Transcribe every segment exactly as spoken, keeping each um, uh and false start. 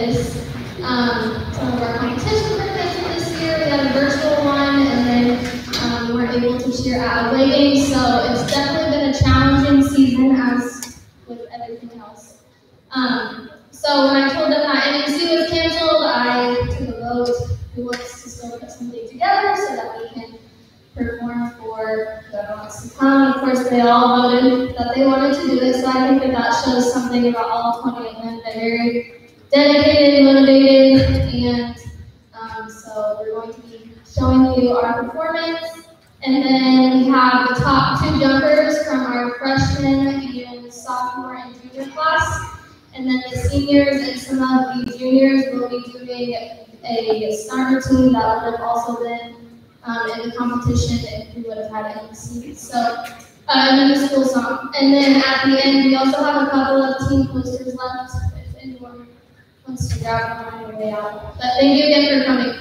this. Um, some of our competitions were canceled this year. We had a virtual one, and then um, we weren't able to cheer at away games. So it's definitely been a challenging season, as with everything else. Um, so when I told them that N M C was canceled, I took a vote who wants to still put something together so that we can perform for the wants to come. Of course, they all voted that they wanted to do it, so I think that that shows something about all twenty of them. They're very dedicated, motivated, and um, so we're going to be showing you our performance. And then we have the top two jumpers from our freshman and sophomore and junior class. And then the seniors and some of the juniors will be doing a starter team that would have also been um, in the competition if we would have had N M C. So, uh, and then the school song. And then at the end, we also have a couple of team posters left if anyone wants to grab one on your way out. But thank you again for coming.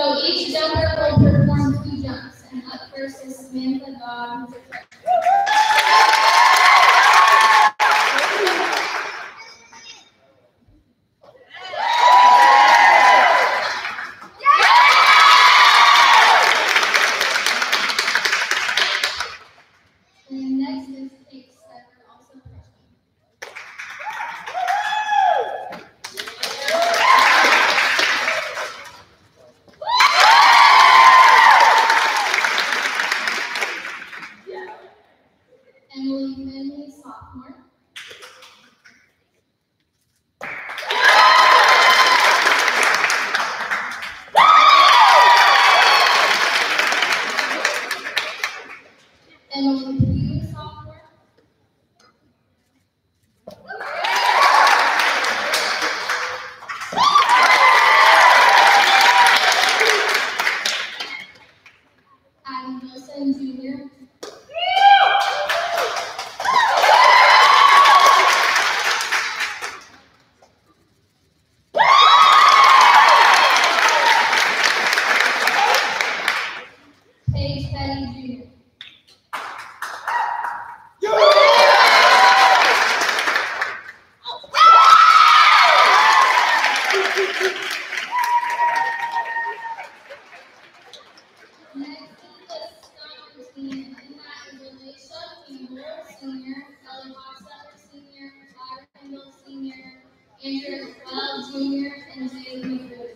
So each jumper will perform two jumps, and up first is Samantha Dodd, who's a freshman. And next is Kate Stecker, also a freshman. Emily Finley, sophomore. Emily Pugh, sophomore. Adam Wilson, junior. Paige Petty, junior. Next is the soccer team, and that is Alicia Campbell, senior, Ellie Hofstetter, senior, Tyler Campbell, senior, Andrew Well, junior, and Jay McGill.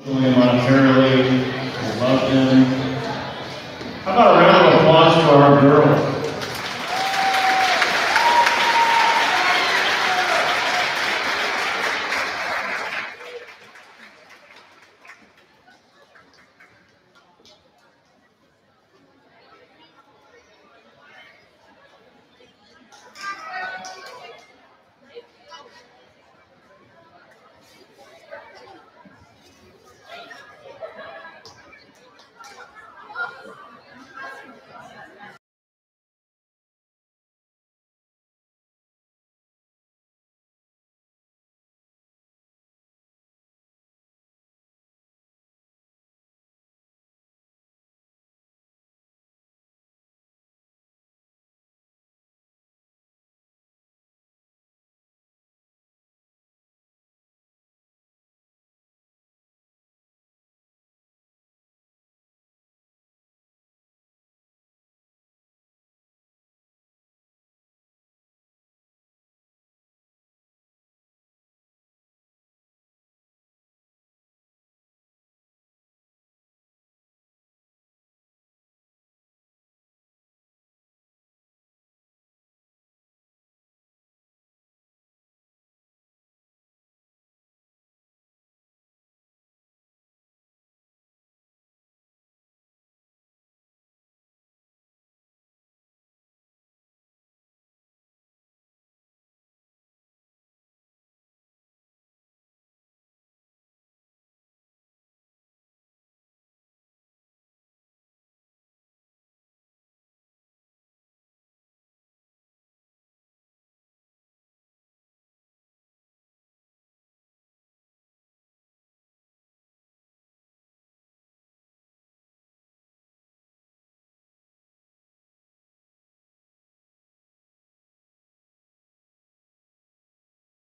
William monetarily, we love him. How about a round of applause for our girls?